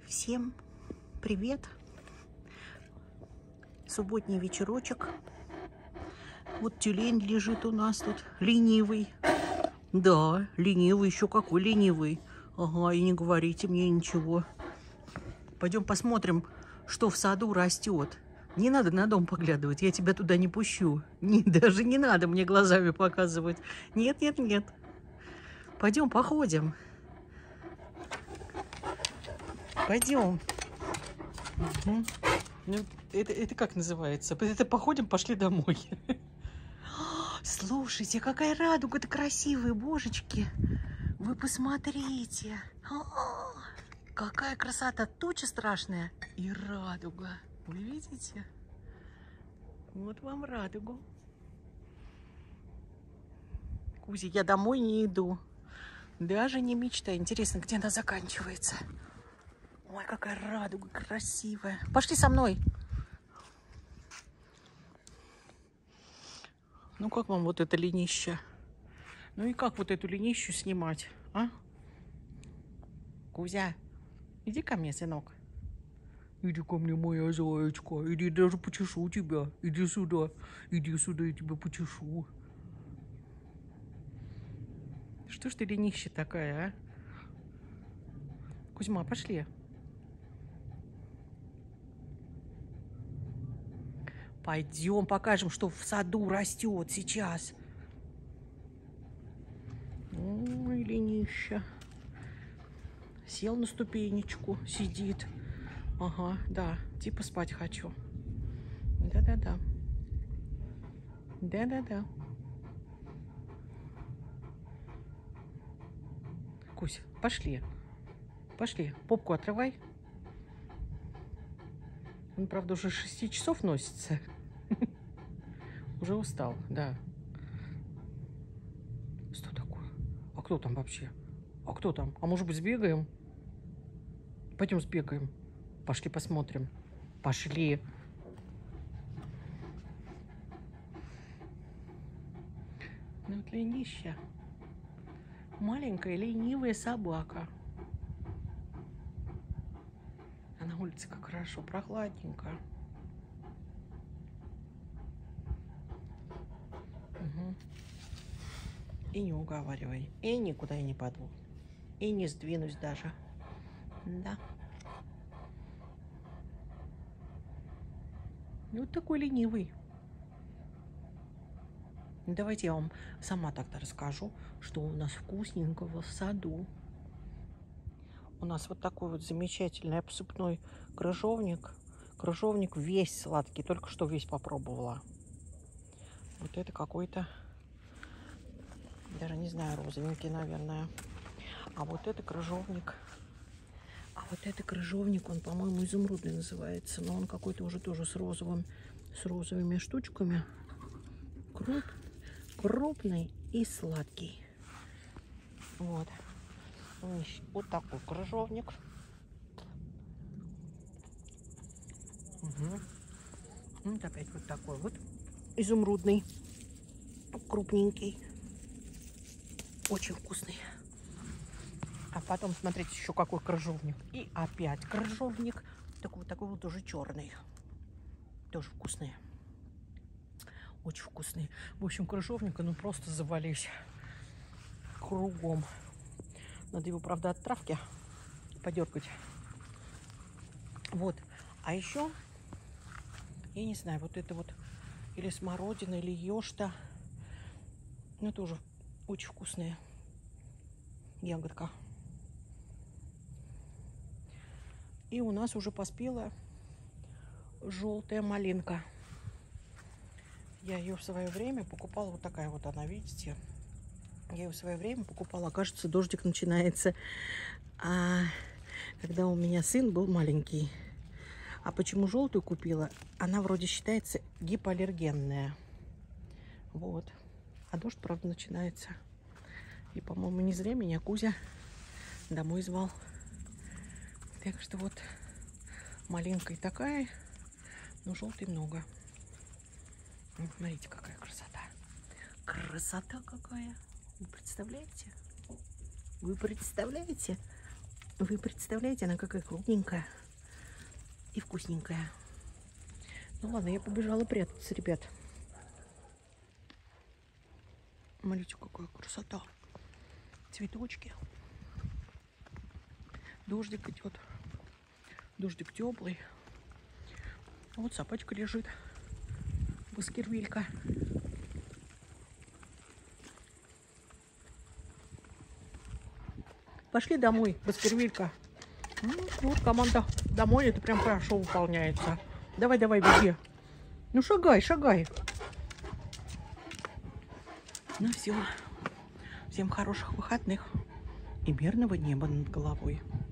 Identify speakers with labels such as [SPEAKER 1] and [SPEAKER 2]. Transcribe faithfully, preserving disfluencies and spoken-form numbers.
[SPEAKER 1] Всем привет! Субботний вечерочек. Вот тюлень лежит у нас тут, ленивый. Да, ленивый, еще какой ленивый. Ага, и не говорите мне ничего. Пойдем посмотрим, что в саду растет. Не надо на дом поглядывать, я тебя туда не пущу. Не, даже не надо мне глазами показывать. Нет, нет, нет. Пойдем походим. Пойдем. Угу. Ну, это, это как называется? Это походим, пошли домой. Слушайте, какая радуга-то красивая, божечки. Вы посмотрите. Какая красота. Туча страшная и радуга. Вы видите? Вот вам радугу. Кузя, я домой не иду. Даже не мечтаю. Интересно, где она заканчивается? Ой, какая радуга красивая. Пошли со мной. Ну, как вам вот это ленище? Ну и как вот эту ленищу снимать, а? Кузя, иди ко мне, сынок. Иди ко мне, моя зайчка. Иди, даже почешу тебя. Иди сюда. Иди сюда, я тебя почешу. Что ж ты ленища такая, а? Кузьма, пошли. Пойдем покажем, что в саду растет сейчас. Ой, ленища. Сел на ступенечку, сидит. Ага, да, типа спать хочу. Да-да-да. Да-да-да. Кусь, пошли. Пошли, попку отрывай. Он, правда, уже шести часов носится. Уже устал, да. Что такое? А кто там вообще? А кто там? А может быть, сбегаем? Пойдем сбегаем. Пошли посмотрим. Пошли. Ну вот ленища. Маленькая ленивая собака. А на улице как хорошо, прохладненько. Угу. И не уговаривай. И никуда я не паду. И не сдвинусь даже. Да. Ну, вот такой ленивый. Давайте я вам сама тогда расскажу, что у нас вкусненького в саду. У нас вот такой вот замечательный обсыпной крыжовник. Крыжовник весь сладкий, только что весь попробовала. Вот это какой-то, даже не знаю, розовенький, наверное. А вот это крыжовник. А вот это крыжовник, он, по-моему, изумрудный называется. Но он какой-то уже тоже с розовым, с розовыми штучками. Круп, крупный и сладкий. Вот. Вот такой крыжовник. Угу. Вот опять вот такой вот изумрудный, крупненький, очень вкусный. А потом, смотрите, еще какой крыжовник. И опять крыжовник. Такой, такой вот уже черный. Тоже вкусный. Очень вкусный. В общем, крыжовника, ну просто завались кругом. Надо его, правда, от травки подергать. Вот. А еще, я не знаю, вот это вот или смородина, или ёшта. Ну, тоже очень вкусная ягодка. И у нас уже поспела желтая малинка. Я ее в свое время покупала. Вот такая вот она, видите? Я ее в свое время покупала. Кажется, дождик начинается. А когда у меня сын был маленький. А почему желтую купила? Она вроде считается гипоаллергенная. Вот. А дождь, правда, начинается. И, по-моему, не зря меня Кузя домой звал. Так что вот малинка и такая, но желтой много. Вот, смотрите, какая красота. Красота какая. Вы представляете? Вы представляете? Вы представляете, она какая крупненькая и вкусненькая. Ну ладно, я побежала прятаться, ребят. Смотрите, какая красота. Цветочки. Дождик идет. Дождик теплый. Вот собачка лежит. Баскервилька. Пошли домой, Баскервилька. Ну, вот команда домой, это прям хорошо выполняется. Давай, давай, беги. Ну, шагай, шагай. Ну, все. Всем хороших выходных и мирного неба над головой.